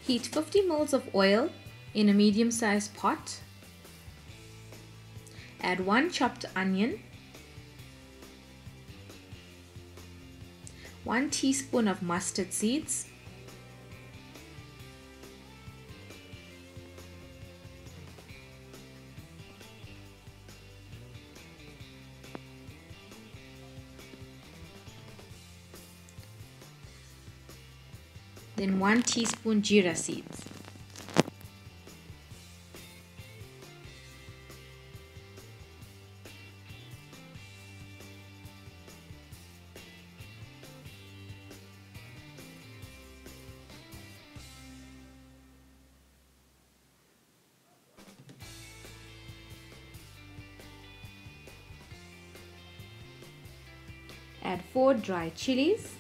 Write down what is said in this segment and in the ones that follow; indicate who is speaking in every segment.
Speaker 1: Heat 50 ml of oil in a medium-sized pot. Add 1 chopped onion, 1 teaspoon of mustard seeds, then 1 teaspoon jeera seeds. Add 4 dry chilies,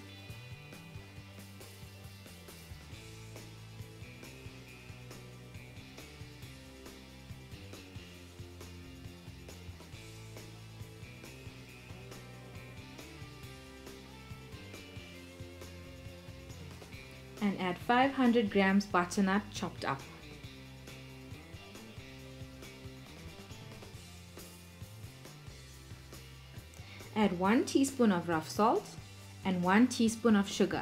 Speaker 1: and add 500 grams butternut chopped up. Add 1 teaspoon of rough salt and 1 teaspoon of sugar.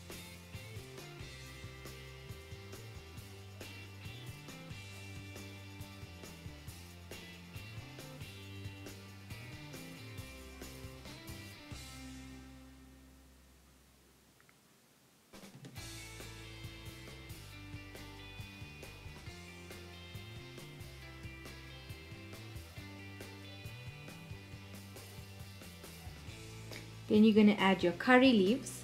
Speaker 1: Then you're going to add your curry leaves,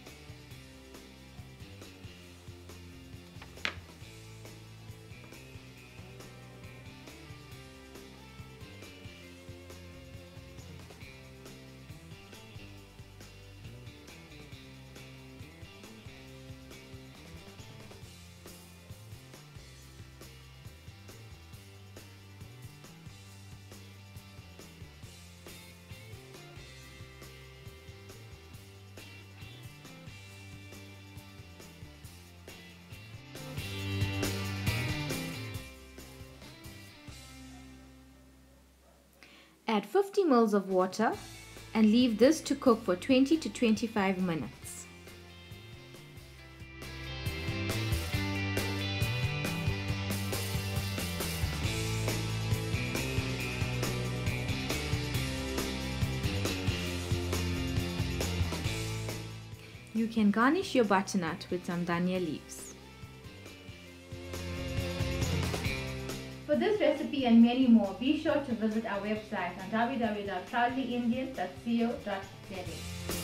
Speaker 1: add 50 ml of water and leave this to cook for 20 to 25 minutes. You can garnish your butternut with some dhania leaves.
Speaker 2: For this recipe and many more, be sure to visit our website on www.proudlyindian.co.za.